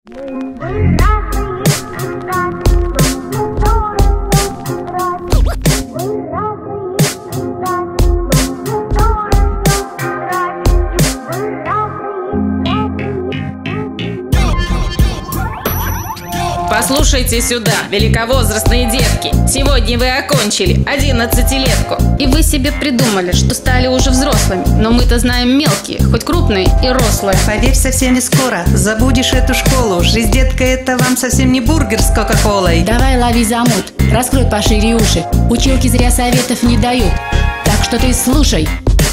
Послушайте сюда, великовозрастные детки. Сегодня вы окончили 11-летку. И вы себе придумали, что стали уже взрослыми. Но мы-то знаем мелкие, хоть крупные и рослые. Поверь, совсем не скоро забудешь эту школу. Жизнь, детка, это вам совсем не бургер с кока-колой. Давай лови замут, раскрой пошире уши. Училки зря советов не дают. Так что ты слушай.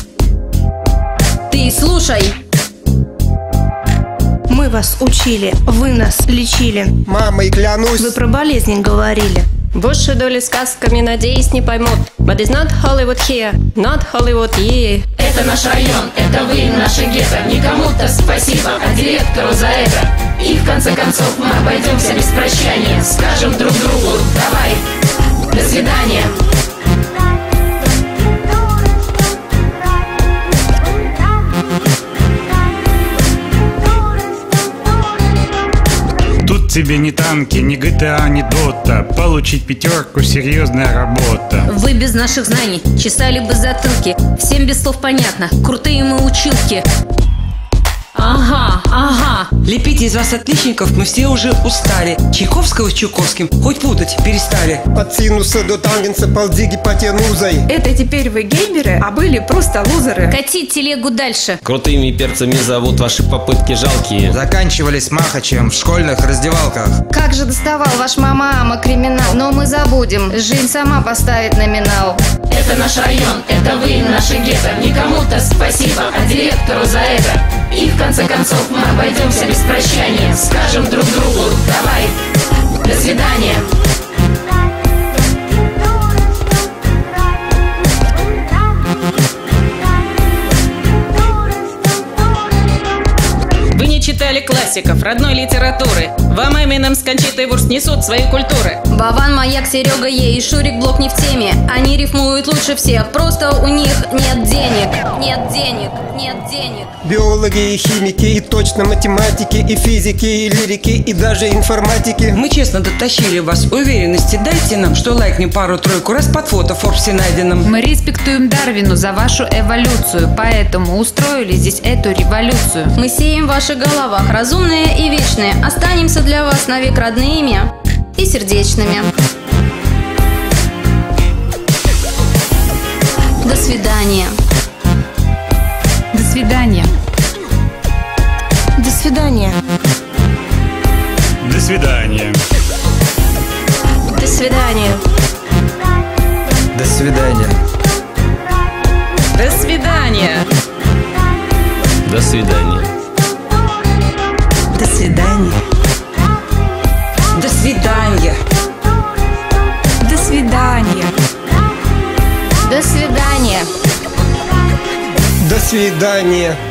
Ты слушай. Мы вас учили, вы нас лечили. Мамой клянусь. Вы про болезни говорили. Больше доли сказками, надеюсь, не поймут. But it's not Hollywood here, not Hollywood here. Это наш район, это вы, наше гетто. Не кому-то спасибо, а директору за это. И в конце концов мы обойдемся без прощания. Скажем друг другу давай, до свидания. Тут тебе не танки, не GTA, не Dota. Получить пятерку — серьезная работа. Вы без наших знаний чесали бы затылки. Всем без слов понятно, крутые мы училки. Ага. Лепить из вас отличников мы все уже устали. Чайковского с Чуковским хоть путать перестали. От синуса до тангенса ползи гипотенузой. Это теперь вы геймеры, а были просто лузеры. Катить телегу дальше. Крутыми перцами зовут ваши попытки жалкие. Заканчивались махачем в школьных раздевалках. Как же доставал ваш мама криминал. Но мы забудем, жизнь сама поставит номинал. Это наш район, это вы, наше гетто. Не кому-то спасибо, а директору за это. И в конце концов мы обойдемся без прощания. Скажем друг другу давай, до свидания. Вы не читали классиков родной литературы. Вам Эминем с Кончитой Вурст несут свои культуры. Баван, Маяк, Серега Е и Шурик Блок не в теме. Они рифмуют лучше всех, просто у них нет денег. Нет денег, нет денег. Биологи и химики, и точно математики, и физики, и лирики, и даже информатики. Мы честно дотащили вас, уверенности дайте нам, что лайкнем пару-тройку раз под фото в Форбсе найденном. Мы респектуем Дарвину за вашу эволюцию, поэтому устроили здесь эту революцию. Мы сеем в ваших головах разумные и вечные. Останемся для вас навек родными и сердечными. До свидания. До свидания. До свидания. До свидания. До свидания. До свидания. До свидания. До свидания. До свидания. До свидания. До свидания. До свидания. До свидания.